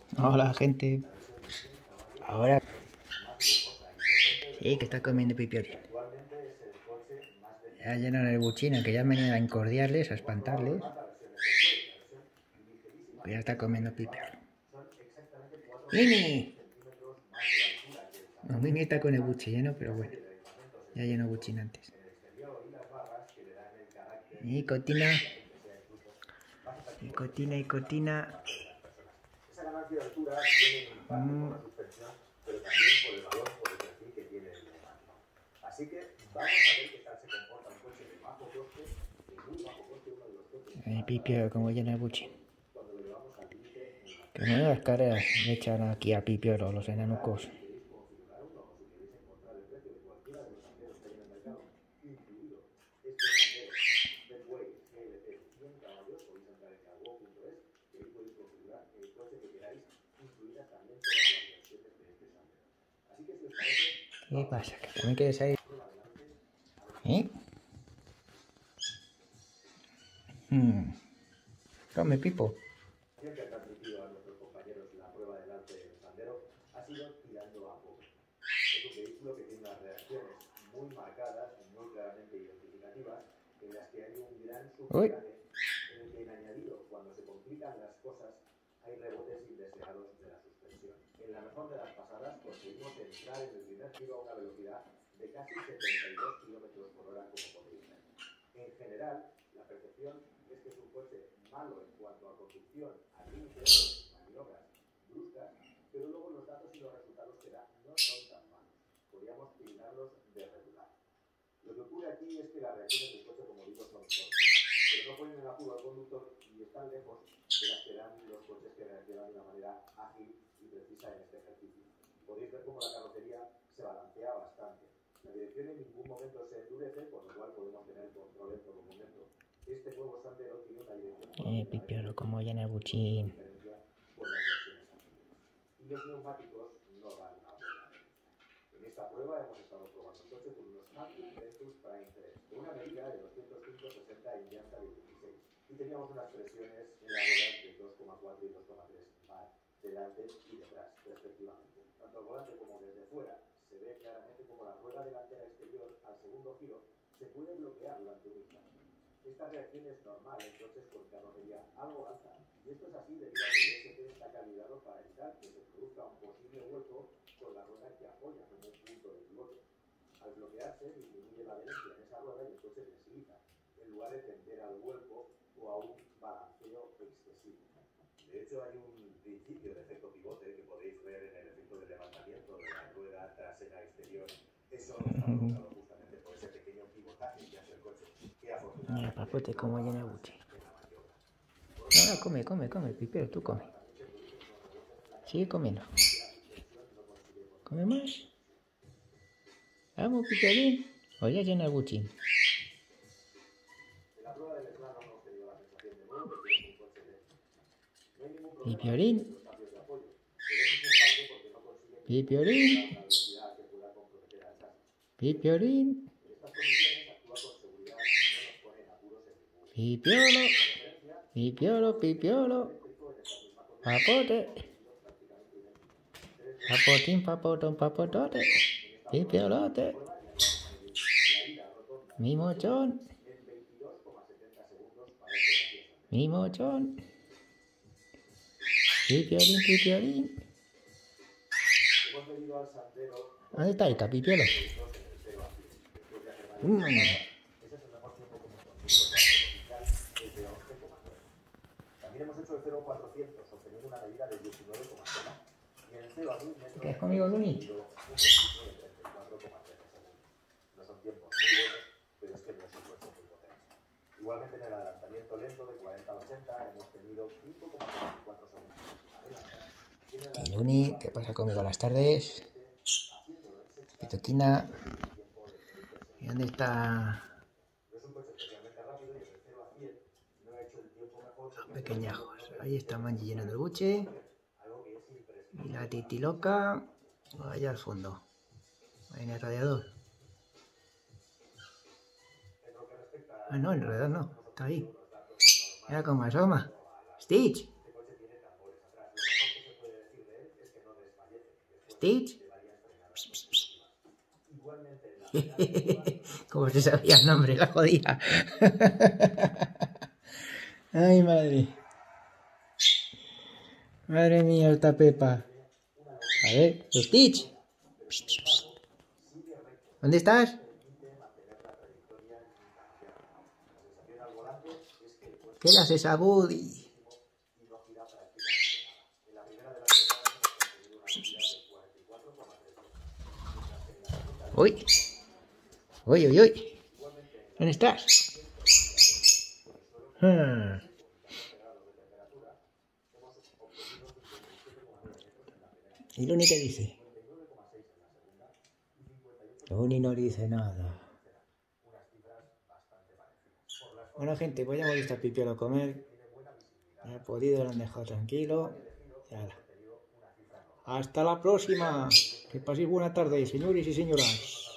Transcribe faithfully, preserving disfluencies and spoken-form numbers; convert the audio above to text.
Hola, gente. Ahora sí que está comiendo pipiolín. Ya llenan el buchino, que ya han venido a incordiarles, a espantarles. Pues ya está comiendo pipiolín. ¡Mimi! No, Mimi está con el buchi lleno, pero bueno. Ya llenó buchín antes. Y cotina. Y cotina y cotina. Mm. Así que vamos a ver qué tal se comporta un coche de bajo coste, de muy bajo coste, uno de los coches. El Pipio, como llena el buchín. Que menudas caras le echan aquí a Pipiolo los enanucos. ¿Qué pasa? ¿Que también quieres ir? ¿Eh? Hmm. Come, Pipo. Siempre ha transmitido a nuestros compañeros la prueba del arte del Sandero ha sido tirando a poco. Es un vehículo que tiene unas reacciones muy marcadas, muy claramente identificativas, en las que hay un gran substrato en el que en añadido, cuando se complican las cosas, hay rebotes indeseados de la suspensión. En la mejor de las pasadas conseguimos entrar en el primer giro a una velocidad de casi setenta y dos kilómetros por hora, como podéis ver. En general, la percepción es que es un coche malo en cuanto a conducción, al límite, maniobras bruscas, pero luego los datos y los resultados que da no son tan malos. Podríamos tildarlos de regular. Lo que ocurre aquí es que las reacciones del coche, como digo, son cortas, pero no ponen en apuro al conductor y están lejos de las que dan los coches que reaccionan de una manera ágil y precisa en este ejercicio. Podéis ver cómo la carrocería se balancea bastante. La dirección en ningún momento se endurece, por lo cual podemos tener control en todo momento. Este nuevo Sandero tiene una dirección... Eh, Pipiolo, como llena el buchín. Y los neumáticos no dan la buena. En esta prueba hemos estado probando el coche con unos Alpine Ventus Prime tres, con una medida de doscientos cinco sesenta en llanta de dieciséis. Y teníamos unas presiones en la rueda de dos coma cuatro y dos coma tres bar delante y detrás, respectivamente. Tanto al volante como desde fuera, se ve claramente como la rueda delantera exterior, al segundo giro, se puede bloquear durante un instante. Esta reacción es normal en coches con carrocería algo alta, y esto es así debido a que el S P está calibrado para evitar que se produzca un posible hueco con la rueda que apoya como un punto de pivote. Al bloquearse, disminuye la adherencia en esa rueda y el coche desliza, en lugar de tender al vuelco o a un balanceo excesivo. De hecho, hay un principio de efecto pivote que podéis ver en el efecto de levantamiento de la rueda trasera exterior. Eso está provocado justamente por ese pequeño pivotaje que hace el coche, que afortunadamente... Mira, papote, como llena el buche. No, no, come, come, come, Pipero, tú come. Sigue comiendo. ¿Come más? Vamos, Piperín. O ya llena el buchín. Pipiorín. Pipiorín. Pipiorín. Pipiolo. Pipiolo, pipiolo. Papote. Papotín, papotón, papotote. Pipiolote. Mi mochón. Mi mochón. Pipiolín, pipiolín. ¿Dónde está esta, Pipiolo? Mm. ¿Qué has comido, Luni? Igualmente en el adelantamiento lento de cuarenta a ochenta hemos tenido cinco coma veinticuatro segundos. Luni, ¿qué pasa conmigo a las tardes? Pitoquina. ¿Y dónde está? Pequeñajos. Ahí está Manji llenando el buche. Y la titi loca. Allá al fondo. Ahí en el radiador. Ah, no, en realidad no. Está ahí. Mira cómo asoma. Stitch. Stitch. Como se sabía el nombre, la jodía. Ay, madre. Madre mía, esta Pepa. A ver, Stitch. ¿Dónde estás? ¿Qué le haces a Woody? Uy. Uy, uy, uy. ¿Dónde estás? Hmm. ¿Y Luni qué dice? Luni no dice nada. Bueno, gente, pues ya hemos visto a Pipiolo comer. No he podido, lo han dejado tranquilo. Hasta la próxima. Que paséis buena tarde, señores y señoras.